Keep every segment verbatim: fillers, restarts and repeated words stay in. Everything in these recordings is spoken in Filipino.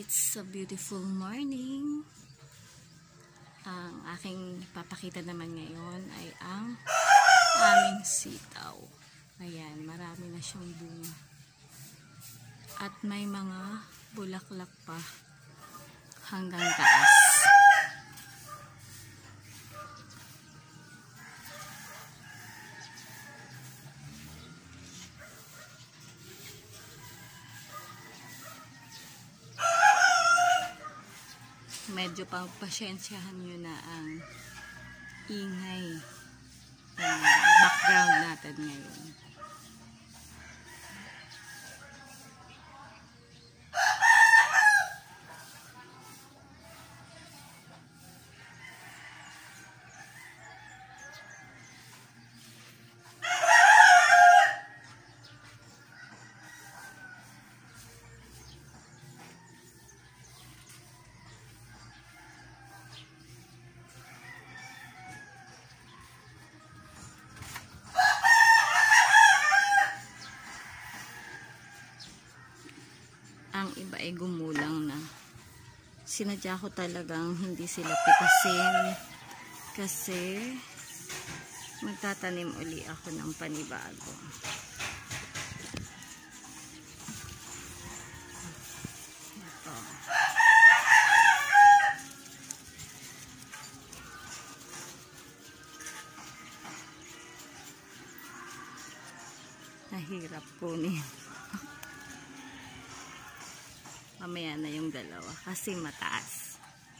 It's a beautiful morning. Ang aking papakita naman ngayon ay ang aming sitaw. Ayan, marami na siyang bunga. At may mga bulaklak pa hanggang taas. Medyo pang pasyensyahan nyo na ang ingay ng background natin ngayon. Ang iba ay gumulang na. Sinadya ko talagang hindi sila pitasin kasi magtatanim uli ako ng panibago. Ito. Nahirap kunin. Mamaya na yung dalawa kasi mataas.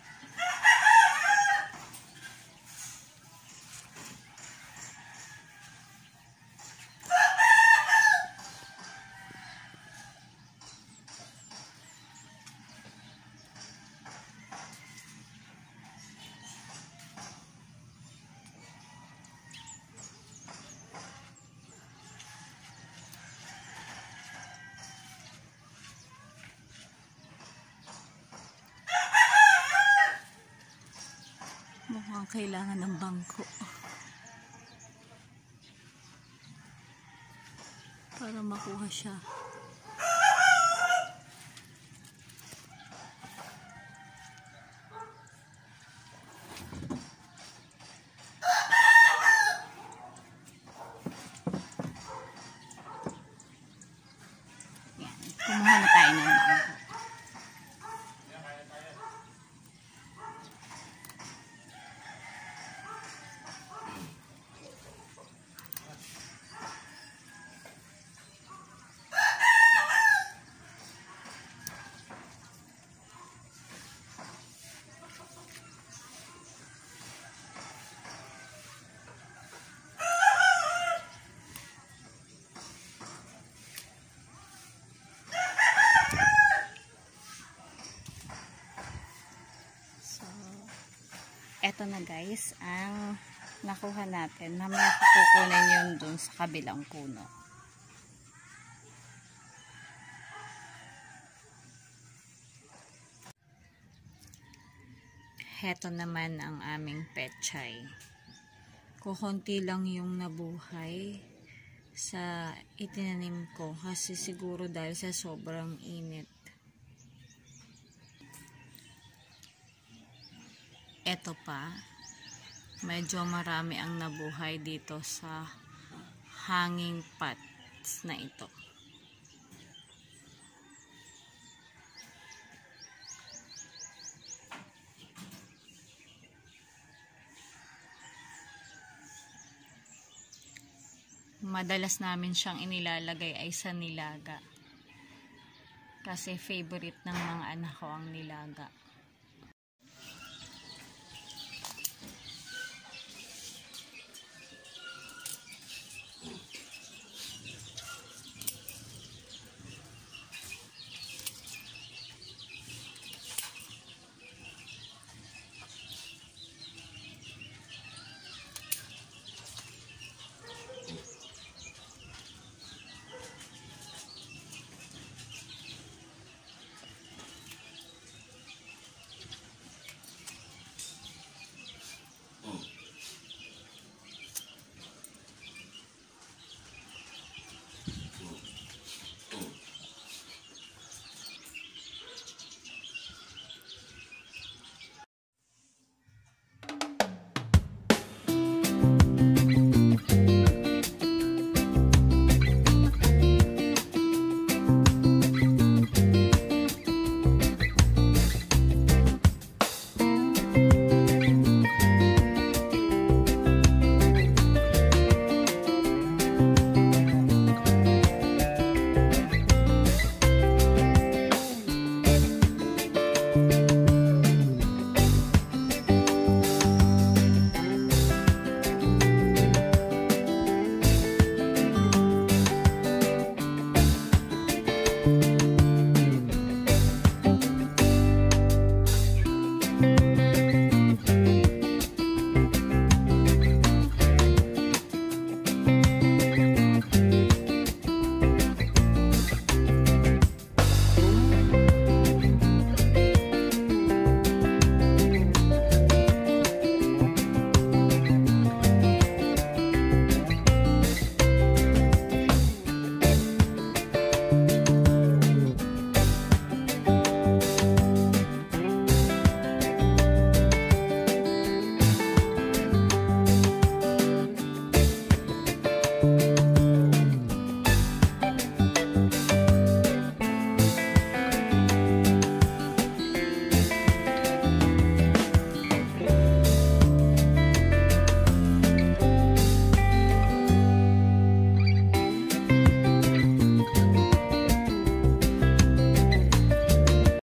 Mukhang kailangan ng bangko para makuha siya. Yan, kumuha na tayo ng bangko. Eto na guys, ang nakuha natin. Mamaya kukunin yun dun sa kabilang puno. Heto naman ang aming pechay. Kukunti lang yung nabuhay sa itinanim ko kasi siguro dahil sa sobrang init. Eto pa, medyo marami ang nabuhay dito sa hanging pots na ito. Madalas namin siyang inilalagay ay sa nilaga. Kasi favorite ng mga anak ko ang nilaga.